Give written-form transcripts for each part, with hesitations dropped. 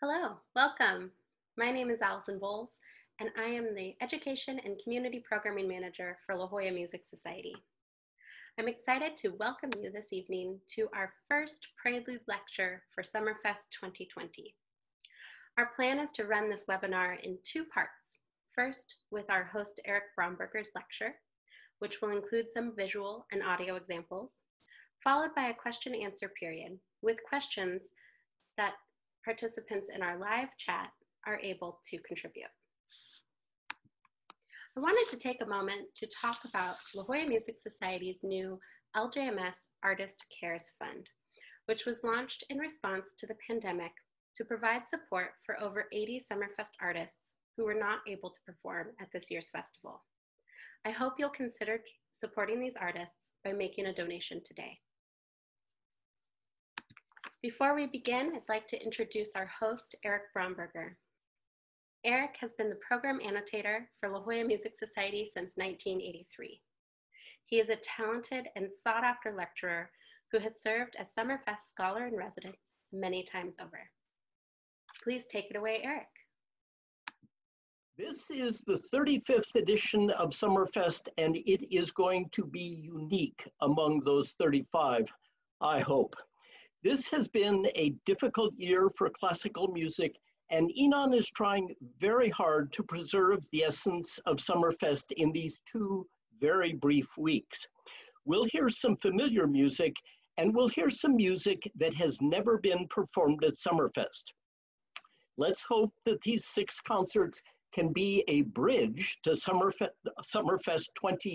Hello, welcome. My name is Allison Bowles, and I am the Education and Community Programming Manager for La Jolla Music Society. I'm excited to welcome you this evening to our first Prelude lecture for SummerFest 2020. Our plan is to run this webinar in two parts. First, with our host Eric Bromberger's lecture, which will include some visual and audio examples, followed by a question and answer period with questions that participants in our live chat are able to contribute. I wanted to take a moment to talk about La Jolla Music Society's new LJMS Artist Cares Fund, which was launched in response to the pandemic to provide support for over 80 SummerFest artists who were not able to perform at this year's festival. I hope you'll consider supporting these artists by making a donation today. Before we begin, I'd like to introduce our host, Eric Bromberger. Eric has been the program annotator for La Jolla Music Society since 1983. He is a talented and sought-after lecturer who has served as SummerFest Scholar in Residence many times over. Please take it away, Eric. This is the 35th edition of SummerFest, and it is going to be unique among those 35, I hope. This has been a difficult year for classical music, and Enon is trying very hard to preserve the essence of SummerFest in these two very brief weeks. We'll hear some familiar music, and we'll hear some music that has never been performed at SummerFest. Let's hope that these 6 concerts can be a bridge to SummerFest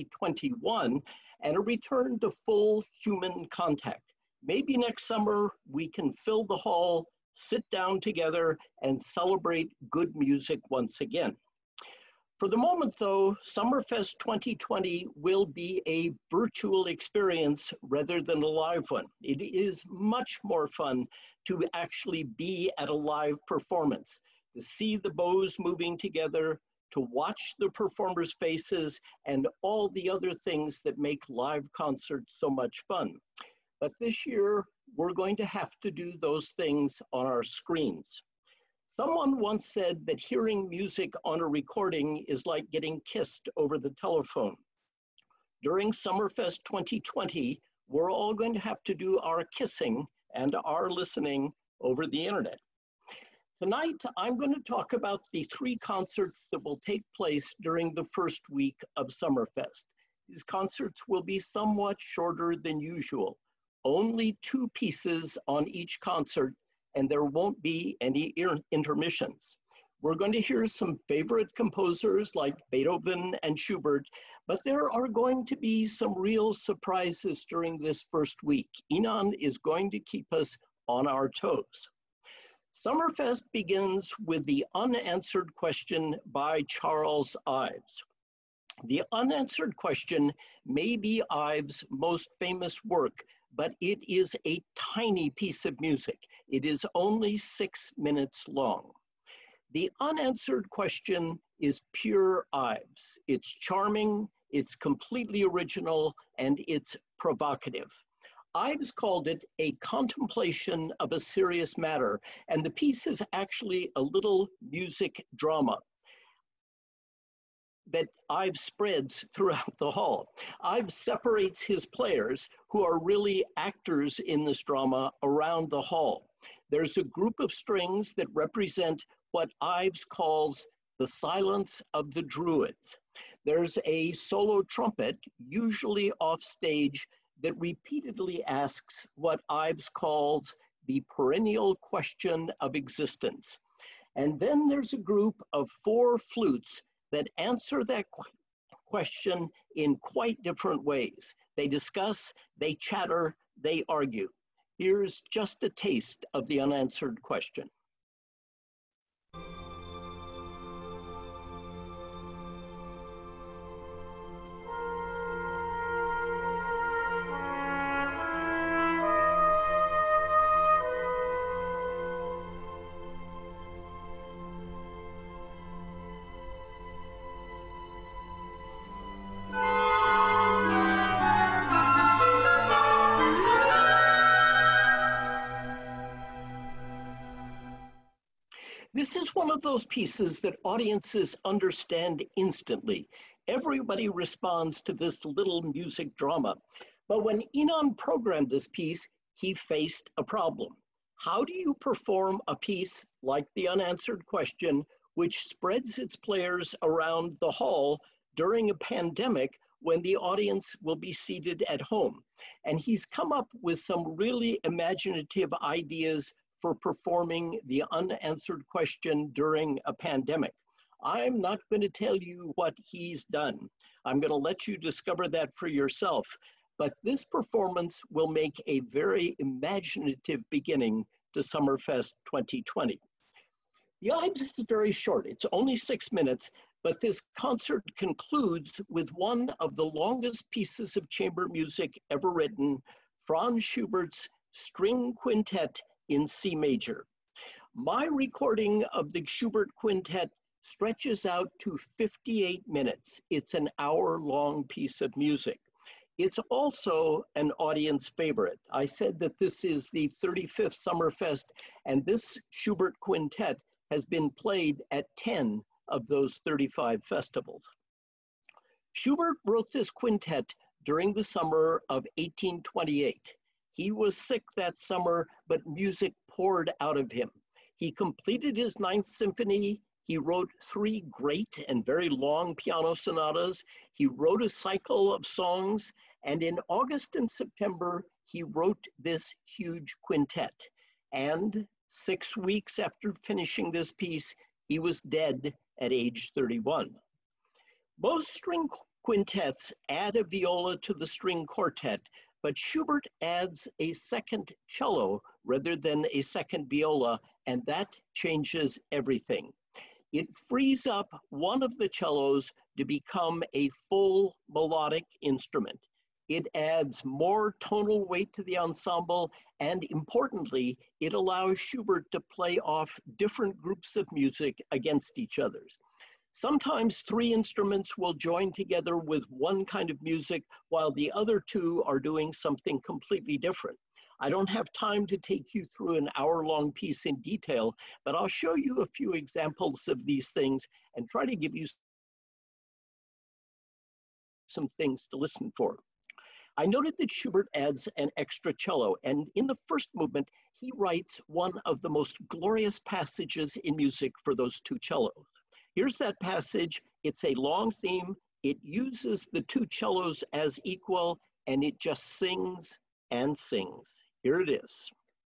2021 and a return to full human contact. Maybe next summer we can fill the hall, sit down together, and celebrate good music once again. For the moment though, SummerFest 2020 will be a virtual experience rather than a live one. It is much more fun to actually be at a live performance, to see the bows moving together, to watch the performers' faces, and all the other things that make live concerts so much fun. But this year, we're going to have to do those things on our screens. Someone once said that hearing music on a recording is like getting kissed over the telephone. During SummerFest 2020, we're all going to have to do our kissing and our listening over the internet. Tonight, I'm going to talk about the 3 concerts that will take place during the first week of SummerFest. These concerts will be somewhat shorter than usual. Only 2 pieces on each concert, and there won't be any intermissions. We're going to hear some favorite composers like Beethoven and Schubert, but there are going to be some real surprises during this first week. Enon is going to keep us on our toes. SummerFest begins with the unanswered question by Charles Ives. The unanswered question may be Ives' most famous work, but it is a tiny piece of music. It is only 6 minutes long. The unanswered question is pure Ives. It's charming, it's completely original, and it's provocative. Ives called it a contemplation of a serious matter, and the piece is actually a little music drama that Ives spreads throughout the hall. Ives separates his players, who are really actors in this drama, around the hall. There's a group of strings that represent what Ives calls the silence of the druids. There's a solo trumpet, usually off stage, that repeatedly asks what Ives calls the perennial question of existence. And then there's a group of 4 flutes that answer that question in quite different ways. They discuss, they chatter, they argue. Here's just a taste of the unanswered question. This is one of those pieces that audiences understand instantly. Everybody responds to this little music drama. But when Enon programmed this piece, he faced a problem. How do you perform a piece like The Unanswered Question, which spreads its players around the hall during a pandemic when the audience will be seated at home? And he's come up with some really imaginative ideas for performing The Unanswered Question during a pandemic. I'm not going to tell you what he's done. I'm going to let you discover that for yourself. But this performance will make a very imaginative beginning to SummerFest 2020. The idea is very short. It's only 6 minutes, but this concert concludes with one of the longest pieces of chamber music ever written, Franz Schubert's String Quintet in C major. My recording of the Schubert Quintet stretches out to 58 minutes. It's an hour-long piece of music. It's also an audience favorite. I said that this is the 35th SummerFest, and this Schubert Quintet has been played at 10 of those 35 festivals. Schubert wrote this quintet during the summer of 1828. He was sick that summer, but music poured out of him. He completed his Ninth Symphony. He wrote 3 great and very long piano sonatas. He wrote a cycle of songs. And in August and September, he wrote this huge quintet. And 6 weeks after finishing this piece, he was dead at age 31. Most string quintets add a viola to the string quartet, but Schubert adds a second cello rather than a second viola, and that changes everything. It frees up one of the cellos to become a full melodic instrument. It adds more tonal weight to the ensemble, and importantly, it allows Schubert to play off different groups of music against each other. Sometimes 3 instruments will join together with one kind of music while the other 2 are doing something completely different. I don't have time to take you through an hour-long piece in detail, but I'll show you a few examples of these things and try to give you some things to listen for. I noted that Schubert adds an extra cello, and in the first movement, he writes one of the most glorious passages in music for those 2 cellos. Here's that passage. It's a long theme. It uses the 2 cellos as equal, and it just sings and sings. Here it is.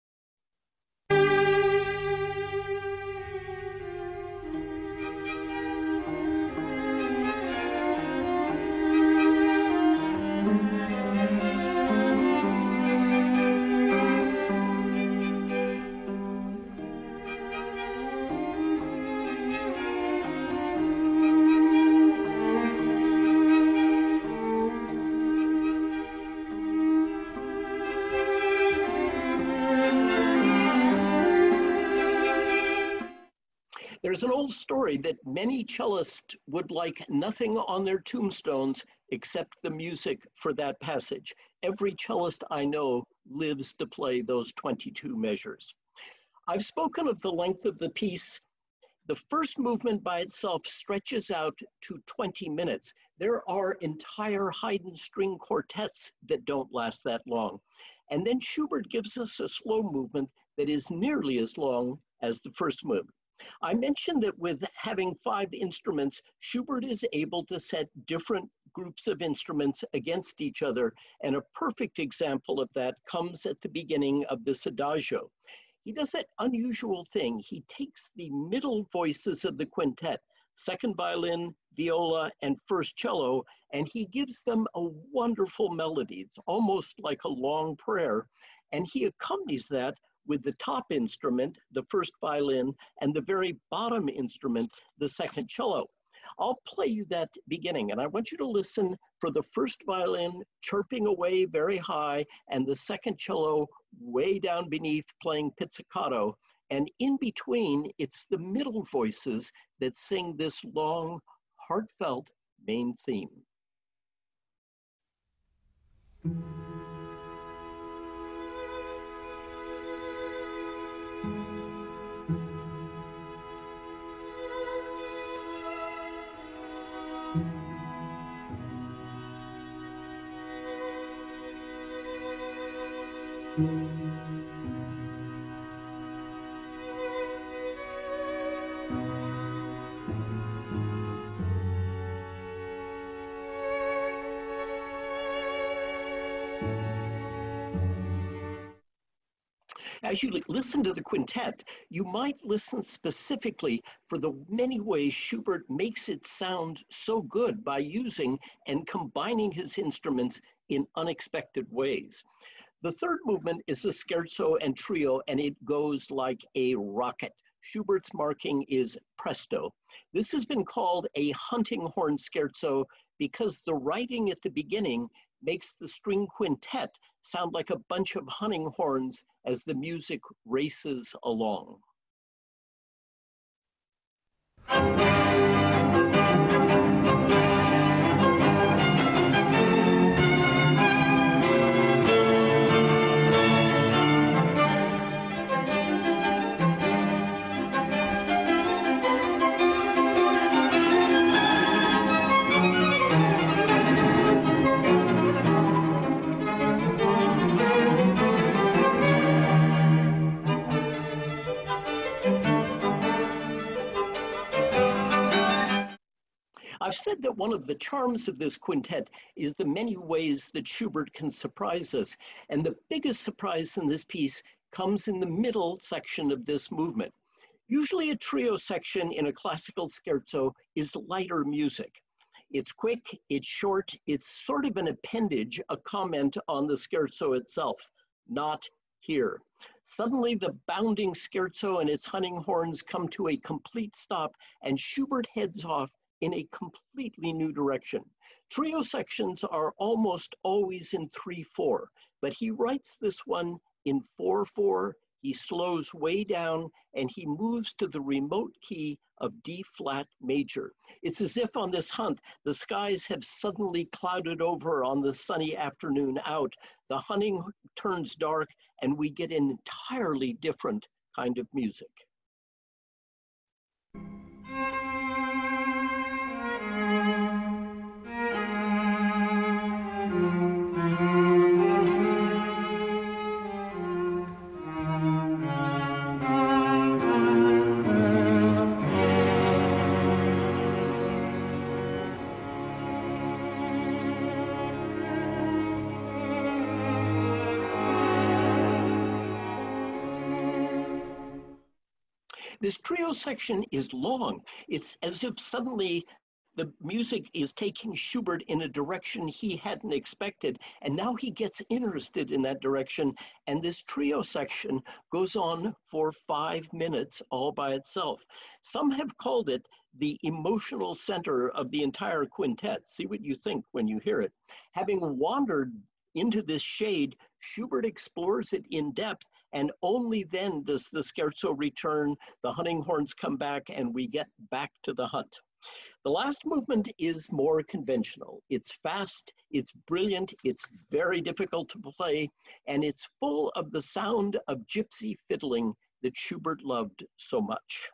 There's an old story that many cellists would like nothing on their tombstones except the music for that passage. Every cellist I know lives to play those 22 measures. I've spoken of the length of the piece. The first movement by itself stretches out to 20 minutes. There are entire Haydn string quartets that don't last that long. And then Schubert gives us a slow movement that is nearly as long as the first movement. I mentioned that with having 5 instruments, Schubert is able to set different groups of instruments against each other, and a perfect example of that comes at the beginning of this adagio. He does that unusual thing. He takes the middle voices of the quintet, second violin, viola, and first cello, and he gives them a wonderful melody. It's almost like a long prayer, and he accompanies that with the top instrument, the first violin, and the very bottom instrument, the second cello. I'll play you that beginning, and I want you to listen for the first violin chirping away very high, and the second cello way down beneath playing pizzicato. And in between, it's the middle voices that sing this long, heartfelt main theme. As you listen to the quintet, you might listen specifically for the many ways Schubert makes it sound so good by using and combining his instruments in unexpected ways. The third movement is a scherzo and trio, and it goes like a rocket. Schubert's marking is presto. This has been called a hunting horn scherzo because the writing at the beginning makes the string quintet sound like a bunch of hunting horns as the music races along. I've said that one of the charms of this quintet is the many ways that Schubert can surprise us. And the biggest surprise in this piece comes in the middle section of this movement. Usually a trio section in a classical scherzo is lighter music. It's quick, it's short, it's sort of an appendage, a comment on the scherzo itself, not here. Suddenly the bounding scherzo and its hunting horns come to a complete stop, and Schubert heads off in a completely new direction. Trio sections are almost always in 3/4, but he writes this one in 4/4. He slows way down and he moves to the remote key of D flat major. It's as if on this hunt, the skies have suddenly clouded over on the sunny afternoon out. The hunting turns dark and we get an entirely different kind of music. This trio section is long. It's as if suddenly the music is taking Schubert in a direction he hadn't expected, and now he gets interested in that direction, and this trio section goes on for 5 minutes all by itself. Some have called it the emotional center of the entire quintet. See what you think when you hear it. Having wandered into this shade, Schubert explores it in depth, and only then does the scherzo return, the hunting horns come back, and we get back to the hunt. The last movement is more conventional. It's fast, it's brilliant, it's very difficult to play, and it's full of the sound of gypsy fiddling that Schubert loved so much.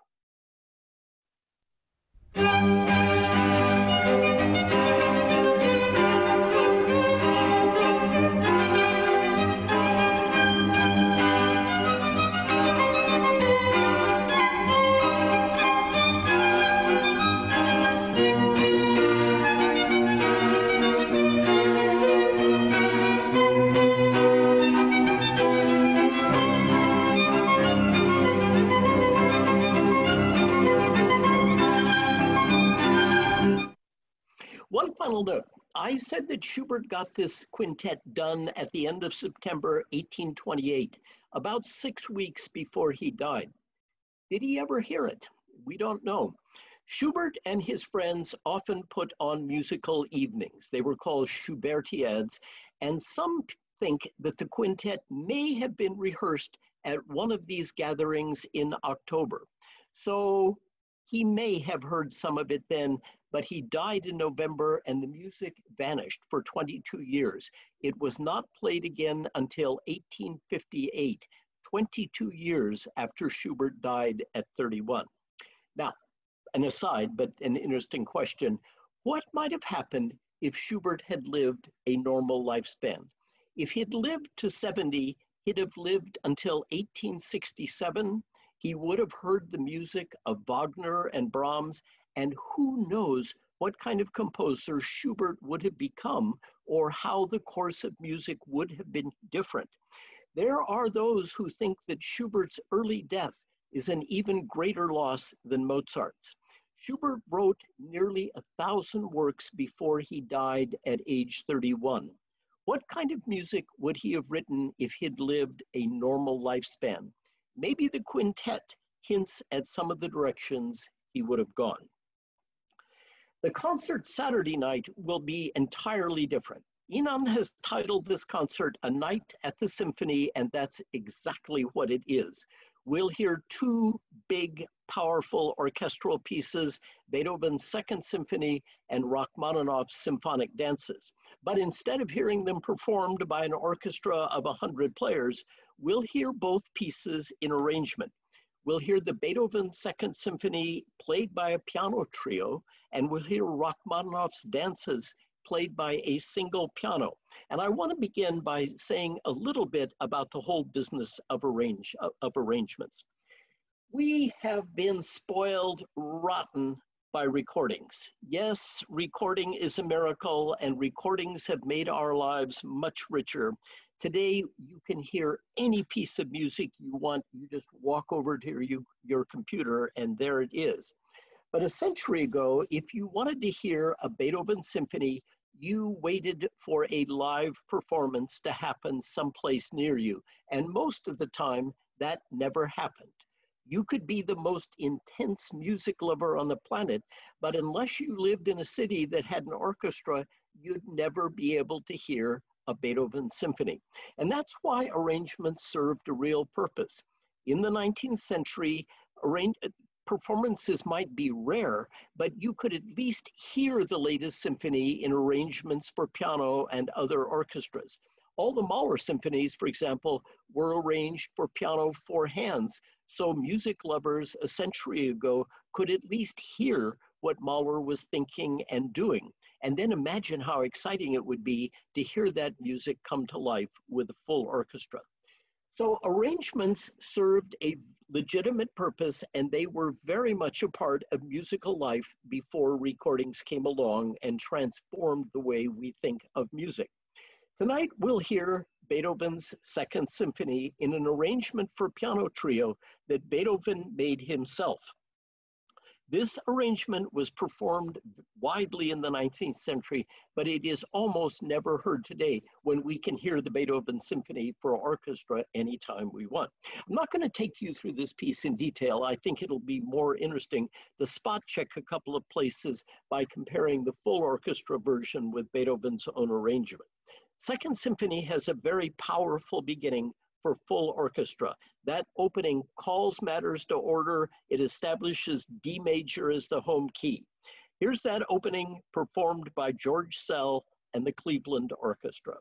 One final note. I said that Schubert got this quintet done at the end of September 1828, about 6 weeks before he died. Did he ever hear it? We don't know. Schubert and his friends often put on musical evenings. They were called Schubertiads, and some think that the quintet may have been rehearsed at one of these gatherings in October. So he may have heard some of it then, but he died in November and the music vanished for 22 years. It was not played again until 1858, 22 years after Schubert died at 31. Now, an aside, but an interesting question, what might have happened if Schubert had lived a normal lifespan? If he'd lived to 70, he'd have lived until 1867. He would have heard the music of Wagner and Brahms, and who knows what kind of composer Schubert would have become or how the course of music would have been different. There are those who think that Schubert's early death is an even greater loss than Mozart's. Schubert wrote nearly 1,000 works before he died at age 31. What kind of music would he have written if he'd lived a normal lifespan? Maybe the quintet hints at some of the directions he would have gone. The concert Saturday night will be entirely different. Inan has titled this concert A Night at the Symphony, and that's exactly what it is. We'll hear two big, powerful orchestral pieces, Beethoven's Second Symphony and Rachmaninoff's symphonic dances. But instead of hearing them performed by an orchestra of 100 players, we'll hear both pieces in arrangement. We'll hear the Beethoven Second Symphony played by a piano trio, and we'll hear Rachmaninoff's dances played by a single piano. And I want to begin by saying a little bit about the whole business of arrangements. We have been spoiled rotten by recordings. Yes, recording is a miracle, and recordings have made our lives much richer. Today, you can hear any piece of music you want. You just walk over to your computer, and there it is. But a century ago, if you wanted to hear a Beethoven symphony, you waited for a live performance to happen someplace near you. And most of the time, that never happened. You could be the most intense music lover on the planet, but unless you lived in a city that had an orchestra, you'd never be able to hear a Beethoven symphony. And that's why arrangements served a real purpose. In the 19th century, performances might be rare, but you could at least hear the latest symphony in arrangements for piano and other orchestras. All the Mahler symphonies, for example, were arranged for piano four hands, so music lovers a century ago could at least hear what Mahler was thinking and doing. And then imagine how exciting it would be to hear that music come to life with a full orchestra. So arrangements served a legitimate purpose, and they were very much a part of musical life before recordings came along and transformed the way we think of music. Tonight, we'll hear Beethoven's Second Symphony in an arrangement for piano trio that Beethoven made himself. This arrangement was performed widely in the 19th century, but it is almost never heard today when we can hear the Beethoven Symphony for orchestra anytime we want. I'm not going to take you through this piece in detail. I think it'll be more interesting to spot check a couple of places by comparing the full orchestra version with Beethoven's own arrangement. Second Symphony has a very powerful beginning for full orchestra. That opening calls matters to order. It establishes D major as the home key. Here's that opening performed by George Szell and the Cleveland Orchestra.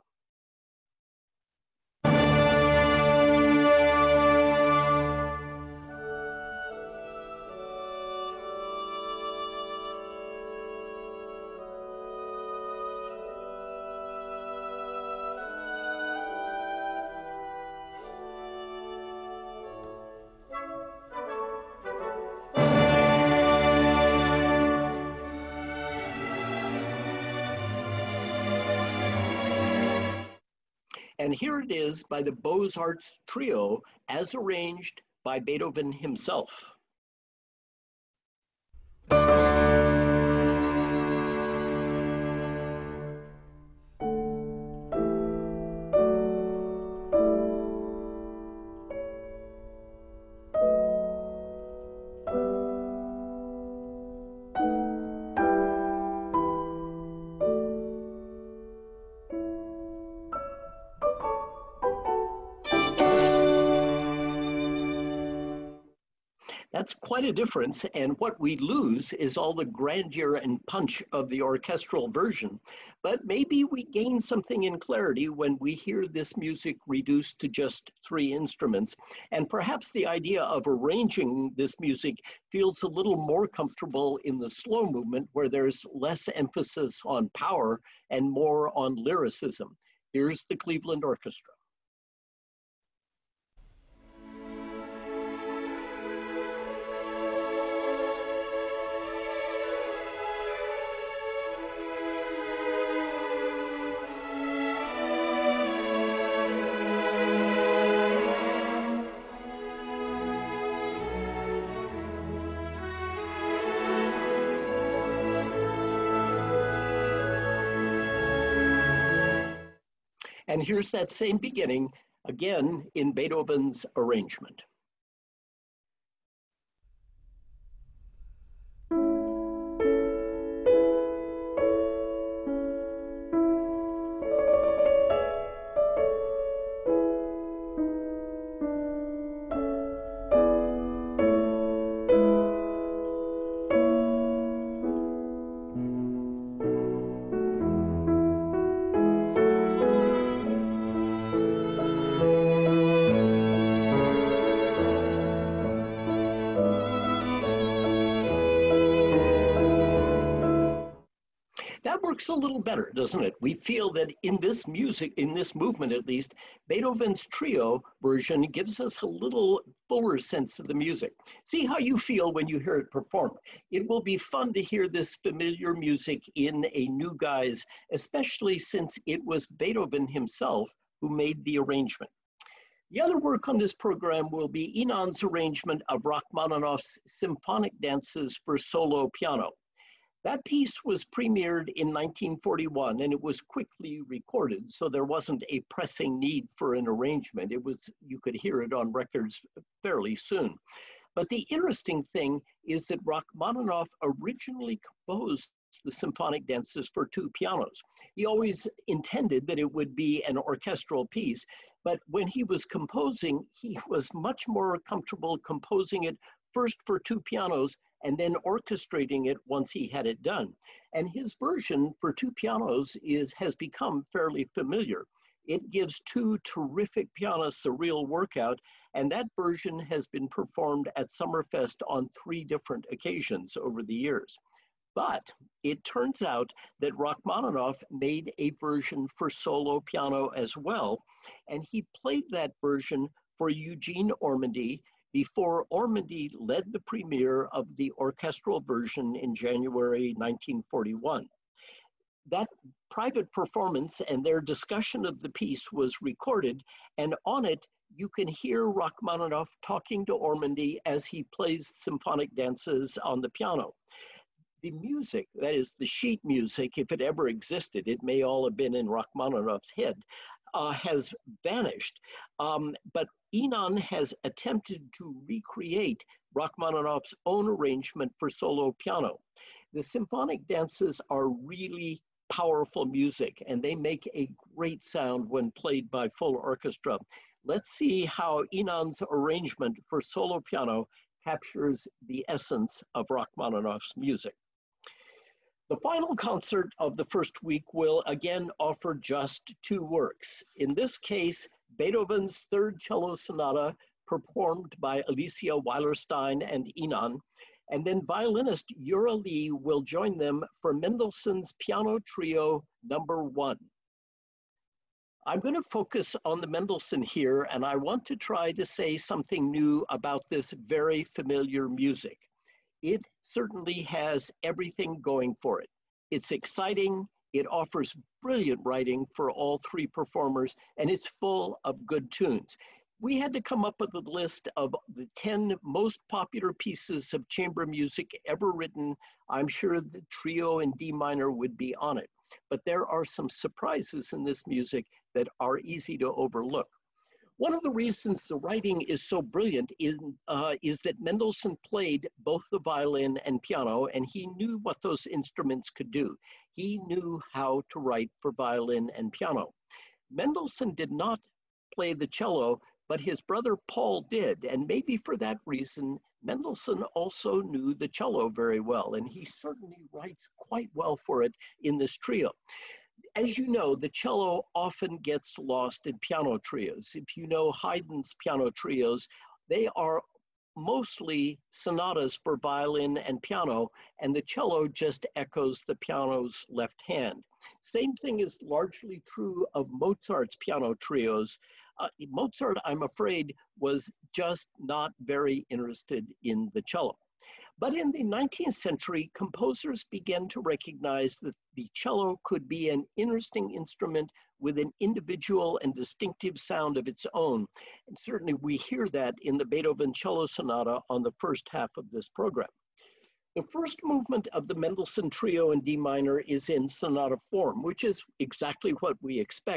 And here it is by the Beaux-Arts Trio as arranged by Beethoven himself. That's quite a difference, and what we lose is all the grandeur and punch of the orchestral version. But maybe we gain something in clarity when we hear this music reduced to just 3 instruments, and perhaps the idea of arranging this music feels a little more comfortable in the slow movement where there's less emphasis on power and more on lyricism. Here's the Cleveland Orchestra. And here's that same beginning, again in Beethoven's arrangement. That works a little better, doesn't it? We feel that in this music, in this movement at least, Beethoven's trio version gives us a little fuller sense of the music. See how you feel when you hear it performed. It will be fun to hear this familiar music in a new guise, especially since it was Beethoven himself who made the arrangement. The other work on this program will be Inan's arrangement of Rachmaninoff's symphonic dances for solo piano. That piece was premiered in 1941 and it was quickly recorded, so there wasn't a pressing need for an arrangement. You could hear it on records fairly soon. But the interesting thing is that Rachmaninoff originally composed the symphonic dances for two pianos. He always intended that it would be an orchestral piece, but when he was composing, he was much more comfortable composing it first for two pianos and then orchestrating it once he had it done. And his version for two pianos has become fairly familiar. It gives two terrific pianists a real workout, and that version has been performed at SummerFest on 3 different occasions over the years. But it turns out that Rachmaninoff made a version for solo piano as well, and he played that version for Eugene Ormandy before Ormandy led the premiere of the orchestral version in January 1941. That private performance and their discussion of the piece was recorded, and on it you can hear Rachmaninoff talking to Ormandy as he plays symphonic dances on the piano. The music, that is the sheet music, if it ever existed, it may all have been in Rachmaninoff's head, has vanished. But Inan has attempted to recreate Rachmaninoff's own arrangement for solo piano. The symphonic dances are really powerful music, and they make a great sound when played by full orchestra. Let's see how Inan's arrangement for solo piano captures the essence of Rachmaninoff's music. The final concert of the first week will again offer just 2 works. In this case, Beethoven's Third Cello Sonata, performed by Alicia Weilerstein and Inan, and then violinist Yura Lee will join them for Mendelssohn's Piano Trio No. 1. I'm going to focus on the Mendelssohn here, and I want to try to say something new about this very familiar music. It certainly has everything going for it. It's exciting, it offers brilliant writing for all 3 performers, and it's full of good tunes. We had to come up with a list of the 10 most popular pieces of chamber music ever written. I'm sure the trio in D minor would be on it, but there are some surprises in this music that are easy to overlook. One of the reasons the writing is so brilliant is that Mendelssohn played both the violin and piano, and he knew what those instruments could do. He knew how to write for violin and piano. Mendelssohn did not play the cello, but his brother Paul did, and maybe for that reason, Mendelssohn also knew the cello very well, and he certainly writes quite well for it in this trio. As you know, the cello often gets lost in piano trios. If you know Haydn's piano trios, they are mostly sonatas for violin and piano, and the cello just echoes the piano's left hand. Same thing is largely true of Mozart's piano trios. Mozart, I'm afraid, was just not very interested in the cello. But in the 19th century, composers began to recognize that the cello could be an interesting instrument with an individual and distinctive sound of its own. And certainly we hear that in the Beethoven Cello Sonata on the first half of this program. The first movement of the Mendelssohn Trio in D minor is in sonata form, which is exactly what we expect.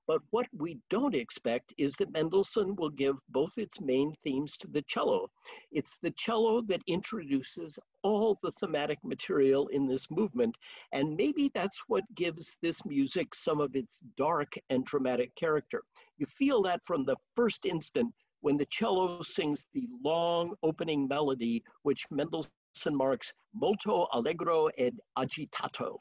But what we don't expect is that Mendelssohn will give both its main themes to the cello. It's the cello that introduces all the thematic material in this movement, and maybe that's what gives this music some of its dark and dramatic character. You feel that from the first instant when the cello sings the long opening melody, which Mendelssohn marks molto allegro ed agitato.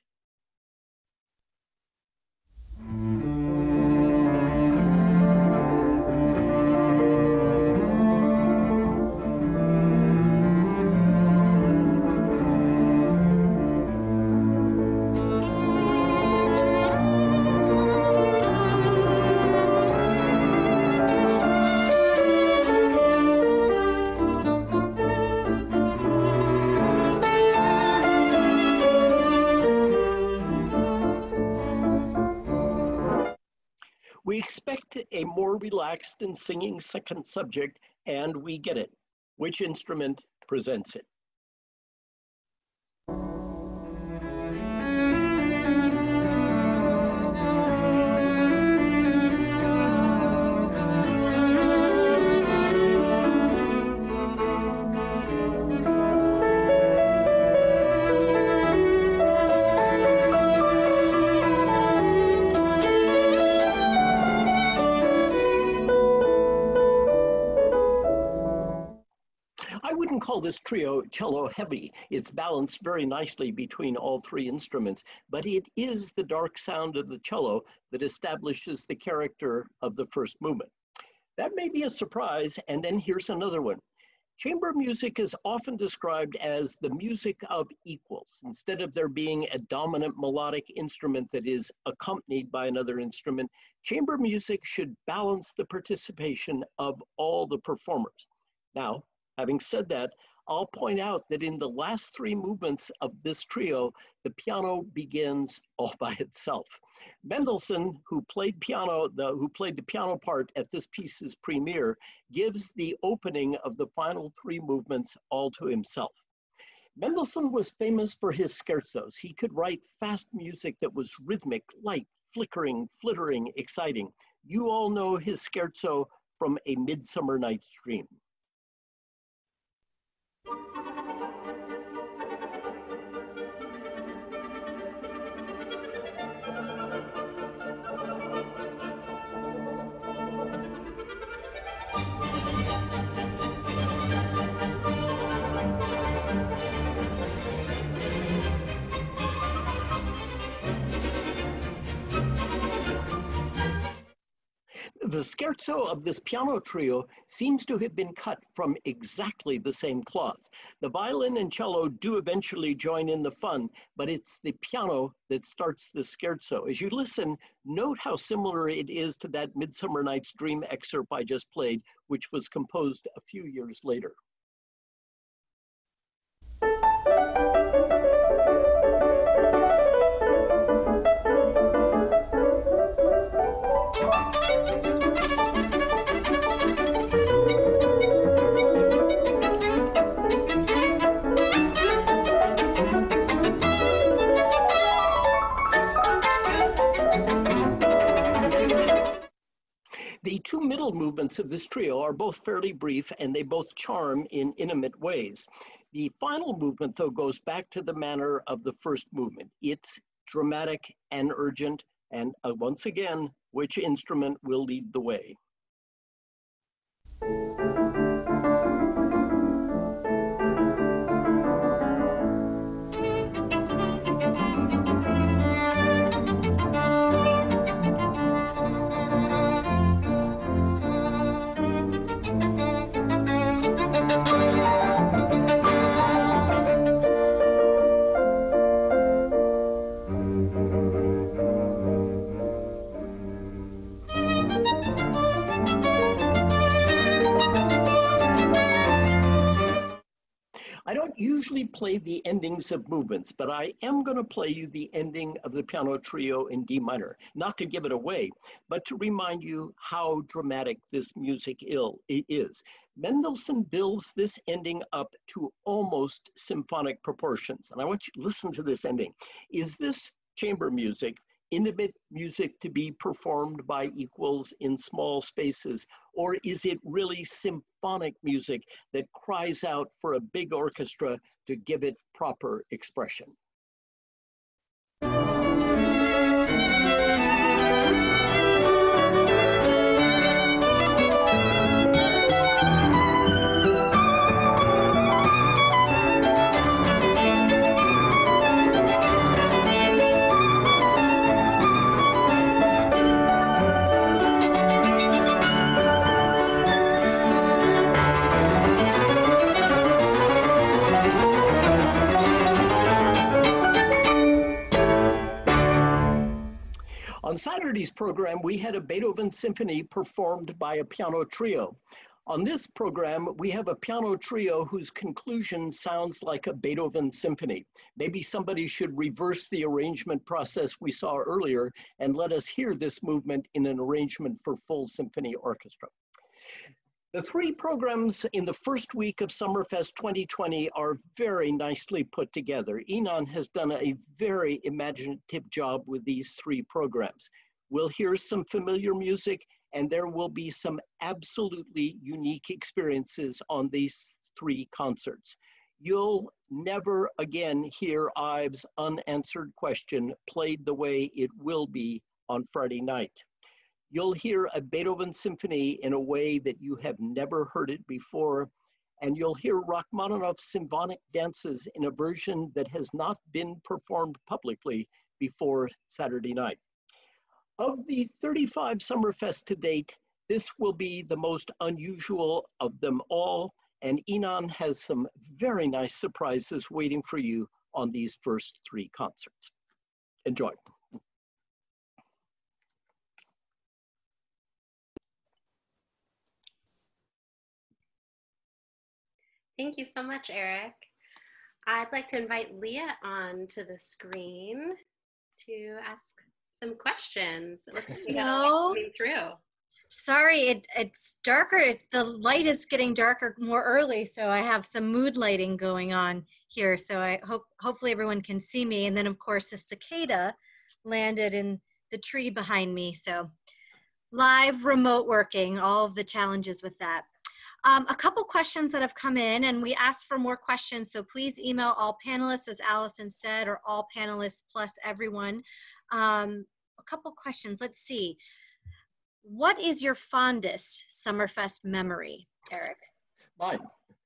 We expect a more relaxed and singing second subject, and we get it. Which instrument presents it? I wouldn't call this trio cello heavy. It's balanced very nicely between all three instruments, but it is the dark sound of the cello that establishes the character of the first movement. That may be a surprise, and then here's another one. Chamber music is often described as the music of equals. Instead of there being a dominant melodic instrument that is accompanied by another instrument, chamber music should balance the participation of all the performers. Now, having said that, I'll point out that in the last three movements of this trio, the piano begins all by itself. Mendelssohn, who played the piano part at this piece's premiere, gives the opening of the final three movements all to himself. Mendelssohn was famous for his scherzos. He could write fast music that was rhythmic, light, flickering, flittering, exciting. You all know his scherzo from A Midsummer Night's Dream. The scherzo of this piano trio seems to have been cut from exactly the same cloth. The violin and cello do eventually join in the fun, but it's the piano that starts the scherzo. As you listen, note how similar it is to that Midsummer Night's Dream excerpt I just played, which was composed a few years later. The two middle movements of this trio are both fairly brief, and they both charm in intimate ways. The final movement, though, goes back to the manner of the first movement. It's dramatic and urgent, and once again, which instrument will lead the way? I don't usually play the endings of movements, but I am going to play you the ending of the piano trio in D minor, not to give it away, but to remind you how dramatic this music is. Mendelssohn builds this ending up to almost symphonic proportions, and I want you to listen to this ending. Is this chamber music? intimate music to be performed by equals in small spaces? Or is it really symphonic music that cries out for a big orchestra to give it proper expression? On Saturday's program, we had a Beethoven symphony performed by a piano trio. On this program, we have a piano trio whose conclusion sounds like a Beethoven symphony. Maybe somebody should reverse the arrangement process we saw earlier and let us hear this movement in an arrangement for full symphony orchestra. The three programs in the first week of SummerFest 2020 are very nicely put together. Inan has done a very imaginative job with these three programs. We'll hear some familiar music, and there will be some absolutely unique experiences on these three concerts. You'll never again hear Ives' unanswered question played the way it will be on Friday night. You'll hear a Beethoven symphony in a way that you have never heard it before, and you'll hear Rachmaninoff's symphonic dances in a version that has not been performed publicly before Saturday night. Of the 35 SummerFests to date, this will be the most unusual of them all, and Inan has some very nice surprises waiting for you on these first three concerts. Enjoy. Thank you so much, Eric. I'd like to invite Leah onto the screen to ask some questions. It looks like we got a lot coming through. Sorry, it's darker. The light is getting darker more early, so I have some mood lighting going on here. So I hopefully everyone can see me. And then, of course, the cicada landed in the tree behind me. So live remote working, all of the challenges with that. A couple questions that have come in, and we asked for more questions, so please email all panelists, as Allison said, or all panelists plus everyone. A couple questions. Let's see. What is your fondest SummerFest memory, Eric? Mine.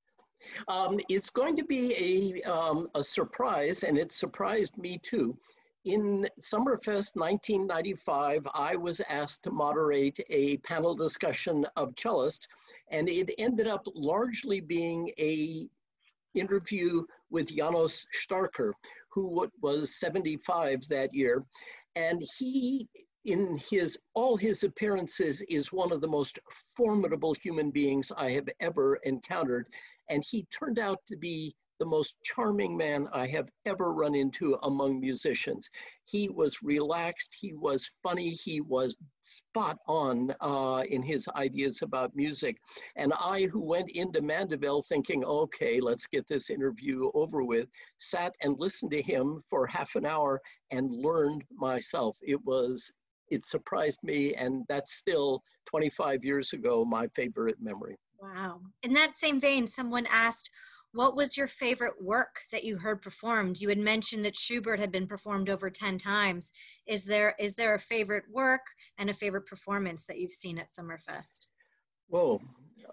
It's going to be a surprise, and it surprised me too. In SummerFest 1995, I was asked to moderate a panel discussion of cellists, and it ended up largely being an interview with Janos Starker, who was 75 that year. And he, in all his appearances, is one of the most formidable human beings I have ever encountered. And he turned out to be the most charming man I have ever run into among musicians. He was relaxed, he was funny, he was spot on in his ideas about music. And I, who went into Mandeville thinking, okay, let's get this interview over with, sat and listened to him for half an hour and learned myself. It surprised me, and that's still 25 years ago, my favorite memory. Wow. In that same vein, someone asked, what was your favorite work that you heard performed? You had mentioned that Schubert had been performed over 10 times. Is there a favorite work and a favorite performance that you've seen at SummerFest? Whoa.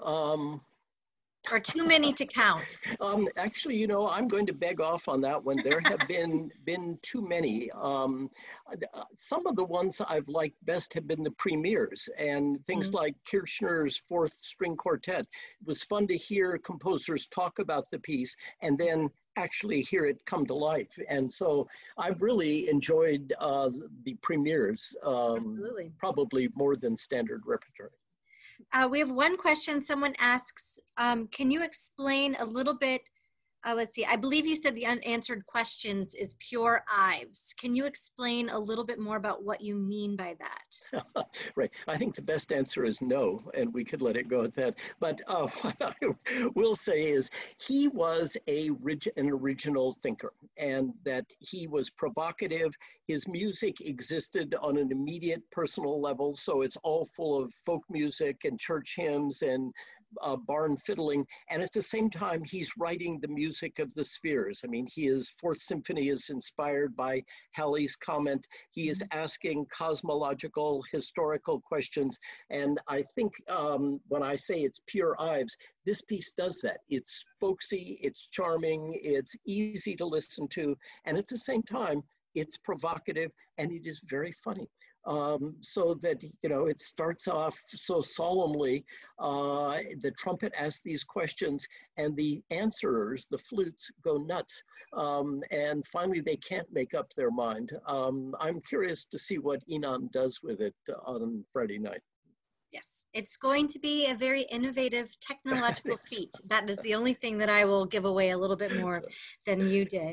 Or too many to count? Actually, you know, I'm going to beg off on that one. There have been too many. Some of the ones I've liked best have been the premieres, and things like Kirchner's Fourth String Quartet. It was fun to hear composers talk about the piece and then actually hear it come to life. And so I've really enjoyed the premieres, probably more than standard repertory. We have one question. Someone asks, can you explain a little bit Let's see. I believe you said the unanswered questions is pure Ives. Can you explain a little bit more about what you mean by that? Right. I think the best answer is no, and we could let it go at that. But what I will say is he was an original thinker, and that he was provocative. His music existed on an immediate personal level, so it's all full of folk music and church hymns and barn fiddling, and at the same time he's writing the music of the spheres. I mean, his Fourth Symphony is inspired by Halley's Comet. He is asking cosmological, historical questions, and I think when I say it's pure Ives, this piece does that. It's folksy, it's charming, it's easy to listen to, and at the same time it's provocative, and it is very funny. So that, you know, it starts off so solemnly. The trumpet asks these questions, and the answerers, the flutes, go nuts. And finally, they can't make up their mind. I'm curious to see what Enon does with it on Friday night. Yes, it's going to be a very innovative technological feat. That is the only thing that I will give away a little bit more than you did.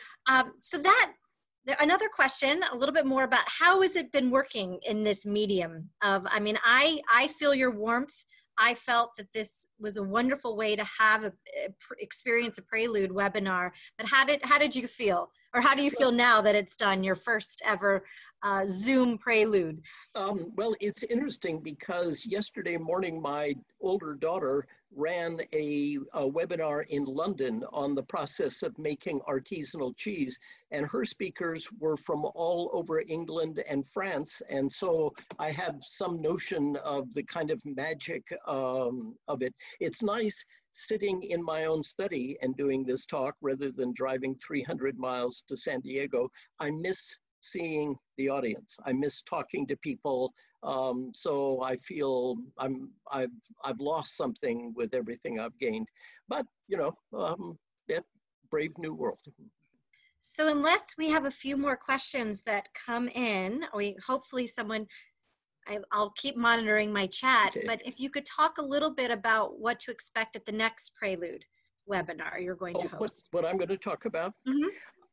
Another question, a little bit more about how has it been working in this medium of, I mean, I feel your warmth. I felt that this was a wonderful way to have experience a Prelude webinar, but how did you feel? Or how do you feel now that it's done, your first ever Zoom Prelude? Well, it's interesting because yesterday morning, my older daughter ran a webinar in London on the process of making artisanal cheese, and her speakers were from all over England and France, and so I have some notion of the kind of magic of it. It's nice sitting in my own study and doing this talk rather than driving 300 miles to San Diego. I miss seeing the audience. I miss talking to people. So I feel I've lost something with everything I've gained. But, you know, brave new world. So unless we have a few more questions that come in, hopefully someone, I'll keep monitoring my chat, okay. But if you could talk a little bit about what to expect at the next Prelude webinar you're going to host. What I'm going to talk about? Mm-hmm.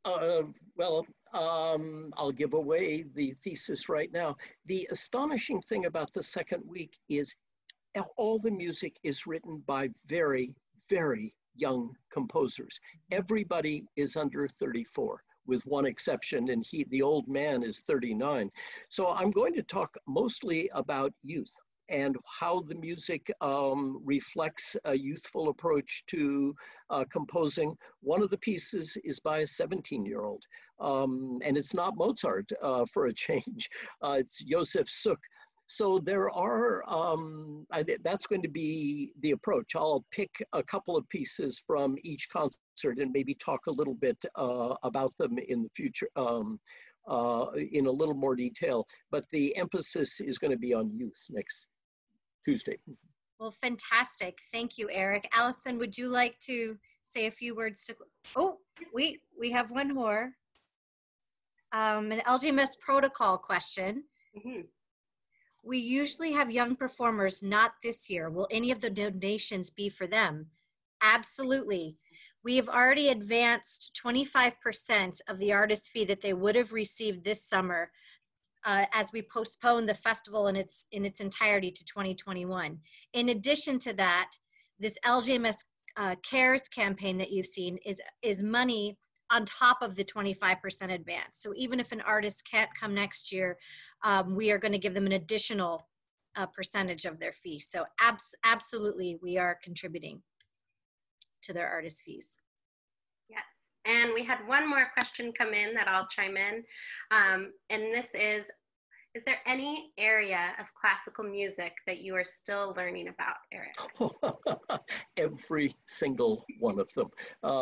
I'll give away the thesis right now. The astonishing thing about the second week is all the music is written by very, very young composers. Everybody is under 34, with one exception, and the old man is 39. So I'm going to talk mostly about youth and how the music reflects a youthful approach to composing. One of the pieces is by a 17-year-old, and it's not Mozart for a change. It's Josef Suk. So there are, that's going to be the approach. I'll pick a couple of pieces from each concert and maybe talk a little bit about them in the future in a little more detail. But the emphasis is going to be on youth next Tuesday. Well, fantastic. Thank you, Eric. Allison, would you like to say a few words to, oh, we have one more. An LGMS protocol question. Mm-hmm. We usually have young performers, not this year. Will any of the donations be for them? Absolutely. We have already advanced 25% of the artist fee that they would have received this summer as we postpone the festival in its entirety to 2021. In addition to that, this LGMS CARES campaign that you've seen is money on top of the 25% advance. So even if an artist can't come next year, we are going to give them an additional percentage of their fee. So absolutely, we are contributing to their artist fees. Yes, and we had one more question come in that I'll chime in. And this is there any area of classical music that you are still learning about, Eric? Every single one of them.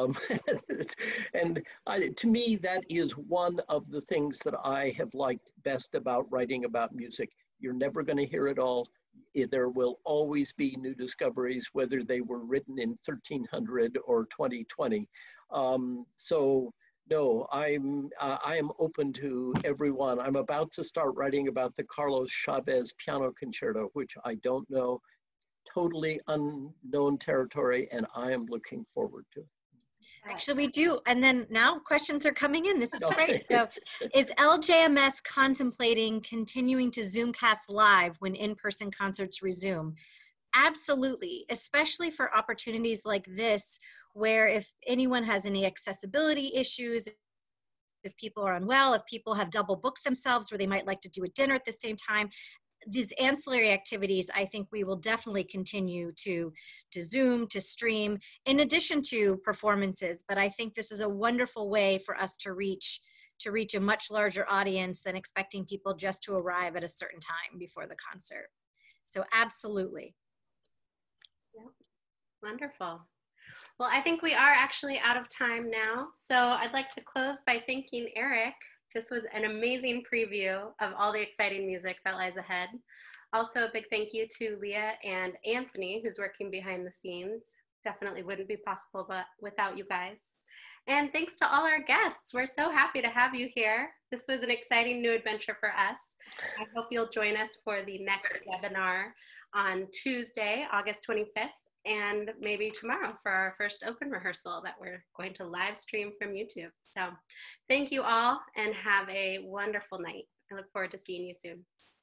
To me, that is one of the things that I have liked best about writing about music. You're never going to hear it all. There will always be new discoveries, whether they were written in 1300 or 2020. No, I am open to everyone. I'm about to start writing about the Carlos Chavez Piano Concerto, which I don't know, totally unknown territory, and I am looking forward to it. Actually, we do. And then now questions are coming in. This is Okay. great. So is LJMS contemplating continuing to Zoomcast live when in-person concerts resume? Absolutely, especially for opportunities like this, where if anyone has any accessibility issues, if people are unwell, if people have double booked themselves, or they might like to do a dinner at the same time, these ancillary activities, I think we will definitely continue to Zoom, to stream, in addition to performances. But I think this is a wonderful way for us to reach a much larger audience than expecting people just to arrive at a certain time before the concert. So absolutely. Yep. Wonderful. Well, I think we are actually out of time now. So I'd like to close by thanking Eric. This was an amazing preview of all the exciting music that lies ahead. Also, a big thank you to Leah and Anthony, who's working behind the scenes. Definitely wouldn't be possible without you guys. And thanks to all our guests. We're so happy to have you here. This was an exciting new adventure for us. I hope you'll join us for the next webinar on Tuesday, August 25th, and maybe tomorrow for our first open rehearsal that we're going to live stream from YouTube. So thank you all and have a wonderful night. I look forward to seeing you soon.